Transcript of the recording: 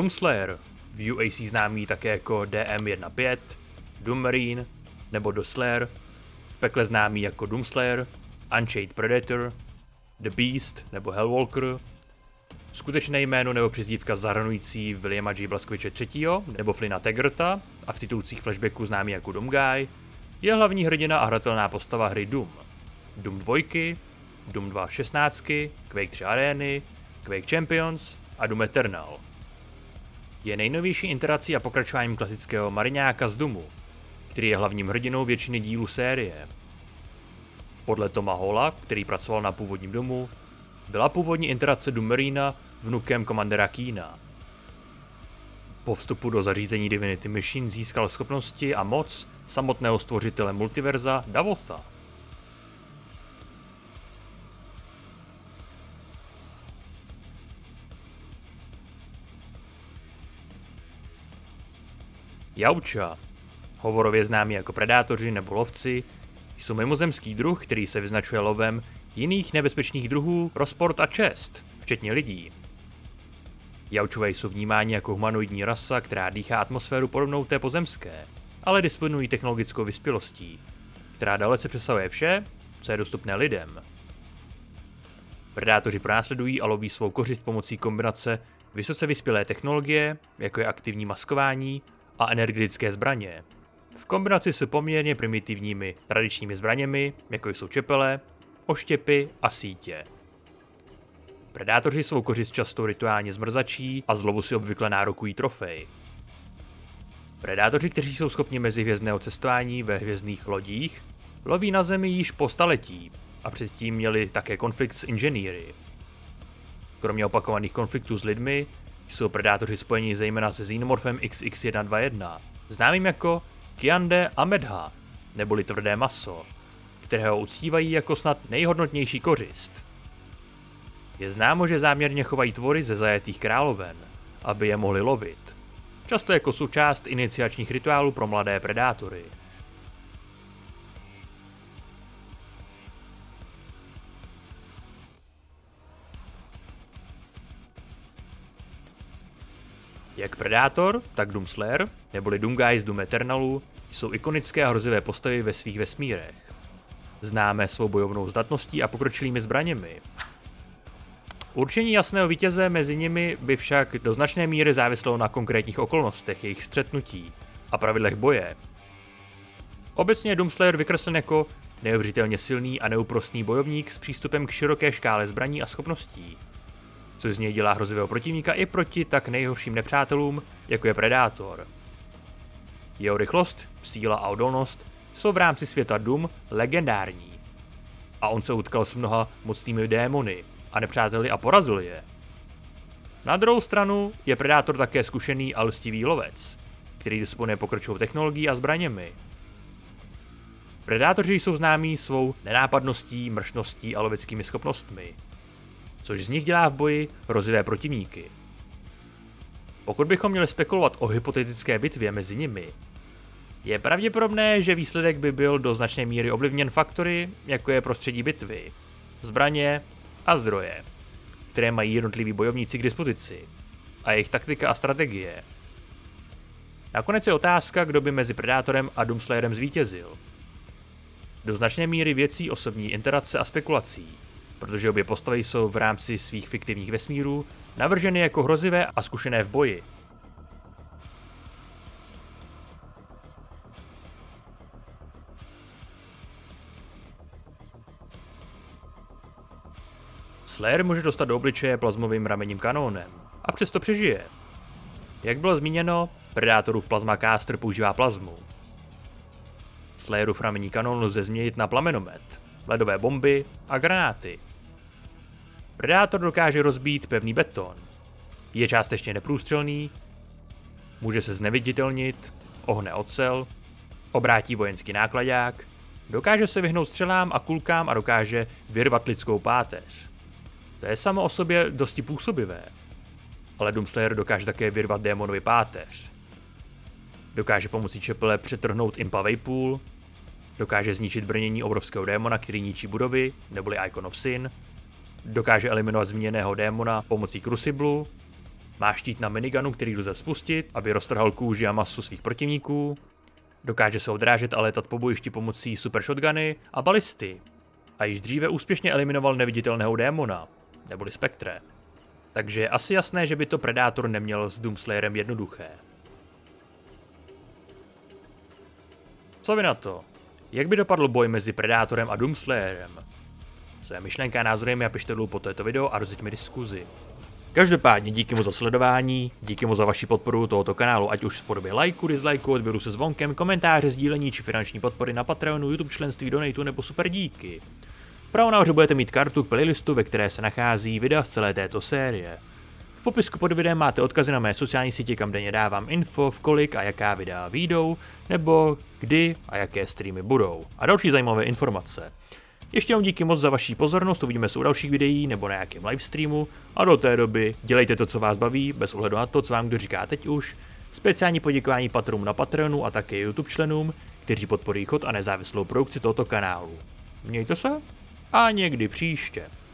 Doomslayer, v UAC známý také jako DM15, Doommarine nebo The Slayer, v pekle známý jako Doomslayer, Unchained Predator, The Beast nebo Hellwalker, skutečné jméno nebo přezdívka zahrnující Williama J. Blazkoviče III. Nebo Flynna Taggarta a v titulcích flashbacku známý jako Doomguy, je hlavní hrdina a hratelná postava hry Doom. Doom 2, Doom 2 16, Quake 3 Areny, Quake Champions a Doom Eternal. Je nejnovější iterací a pokračováním klasického mariňáka z Doomu, který je hlavním hrdinou většiny dílů série. Podle Toma Halla, který pracoval na původním Doomu, byla původní iterace Doommarina vnukem komandera Keena. Po vstupu do zařízení Divinity Machine získal schopnosti a moc samotného stvořitele multiverza Davotha. Yautja, hovorově známí jako predátoři nebo lovci, jsou mimozemský druh, který se vyznačuje lovem jiných nebezpečných druhů pro sport a čest, včetně lidí. Yautjové jsou vnímáni jako humanoidní rasa, která dýchá atmosféru podobnou té pozemské, ale disponují technologickou vyspělostí, která dalece přesahuje vše, co je dostupné lidem. Predátoři pronásledují a loví svou kořist pomocí kombinace vysoce vyspělé technologie, jako je aktivní maskování a energetické zbraně, v kombinaci s poměrně primitivními tradičními zbraněmi, jako jsou čepele, oštěpy a sítě. Predátoři svou kořist často rituálně zmrzačí a z lovu si obvykle nárokují trofej. Predátoři, kteří jsou schopni mezihvězdného cestování ve hvězdných lodích, loví na Zemi již po staletí a předtím měli také konflikt s inženýry. Kromě opakovaných konfliktů s lidmi jsou predátoři spojeni zejména se xenomorfem XX121, známým jako Kyande Amedha, neboli tvrdé maso, kterého uctívají jako snad nejhodnotnější kořist. Je známo, že záměrně chovají tvory ze zajetých královen, aby je mohli lovit, často jako součást iniciačních rituálů pro mladé predátory. Jak Predátor, tak Doomslayer, neboli Doomguy z Doom Eternalu, jsou ikonické a hrozivé postavy ve svých vesmírech. Známé svou bojovnou zdatností a pokročilými zbraněmi. Určení jasného vítěze mezi nimi by však do značné míry záviselo na konkrétních okolnostech jejich střetnutí a pravidlech boje. Obecně je Doomslayer vykreslen jako neuvěřitelně silný a neúprosný bojovník s přístupem k široké škále zbraní a schopností, což z něj dělá hrozivého protivníka i proti tak nejhorším nepřátelům, jako je Predátor. Jeho rychlost, síla a odolnost jsou v rámci světa Doom legendární. A on se utkal s mnoha mocnými démony a nepřáteli a porazil je. Na druhou stranu je Predátor také zkušený a lstivý lovec, který disponuje pokročilou technologií a zbraněmi. Predátoři jsou známí svou nenápadností, mršností a loveckými schopnostmi, což z nich dělá v boji hrozivé protivníky. Pokud bychom měli spekulovat o hypotetické bitvě mezi nimi, je pravděpodobné, že výsledek by byl do značné míry ovlivněn faktory, jako je prostředí bitvy, zbraně a zdroje, které mají jednotliví bojovníci k dispozici, a jejich taktika a strategie. Nakonec je otázka, kdo by mezi Predátorem a Doomslayerem zvítězil. Do značné míry věcí osobní interakce a spekulací, protože obě postavy jsou v rámci svých fiktivních vesmírů navrženy jako hrozivé a zkušené v boji. Slayer může dostat do obličeje plazmovým ramenním kanónem a přesto přežije. Jak bylo zmíněno, Predátorův plazma caster používá plazmu. Slayerův ramení kanón lze změnit na plamenomet, ledové bomby a granáty. Predátor dokáže rozbít pevný beton, je částečně neprůstřelný, může se zneviditelnit, ohne ocel, obrátí vojenský nákladák, dokáže se vyhnout střelám a kulkám a dokáže vyrvat lidskou páteř. To je samo o sobě dosti působivé, ale Doomslayer dokáže také vyrvat démonovi páteř. Dokáže pomocí čepele přetrhnout Impavej Pool, dokáže zničit brnění obrovského démona, který ničí budovy, neboli Icon of Sin, dokáže eliminovat zmíněného démona pomocí Cruciblu, Má štít na minigunu, který lze spustit, aby roztrhal kůži a masu svých protivníků. Dokáže se odrážet a létat po bojišti pomocí super shotguny a balisty. A již dříve úspěšně eliminoval neviditelného démona, neboli spektre. Takže je asi jasné, že by to Predátor neměl s Doomslayerem jednoduché. Co vy na to? Jak by dopadl boj mezi Predátorem a Doomslayerem? Své myšlenky a názory mi napište dolů pod toto video a rozjeďme diskuzi. Každopádně díky moc za sledování, díky moc za vaši podporu tohoto kanálu, ať už v podobě lajku, dislajku, odběru se zvonkem, komentáře, sdílení či finanční podpory na Patreonu, YouTube členství, donatu nebo super díky. Vpravo nahoře budete mít kartu k playlistu, ve které se nachází videa z celé této série. V popisku pod videem máte odkazy na mé sociální sítě, kam denně dávám info, v kolik a jaká videa vyjdou, nebo kdy a jaké streamy budou. A další zajímavé informace. Ještě jednou díky moc za vaši pozornost, uvidíme se u dalších videí nebo na nějakém livestreamu a do té doby dělejte to, co vás baví, bez ohledu na to, co vám kdo říká teď už. Speciální poděkování patronům na Patreonu a také YouTube členům, kteří podporují chod a nezávislou produkci tohoto kanálu. Mějte se a někdy příště.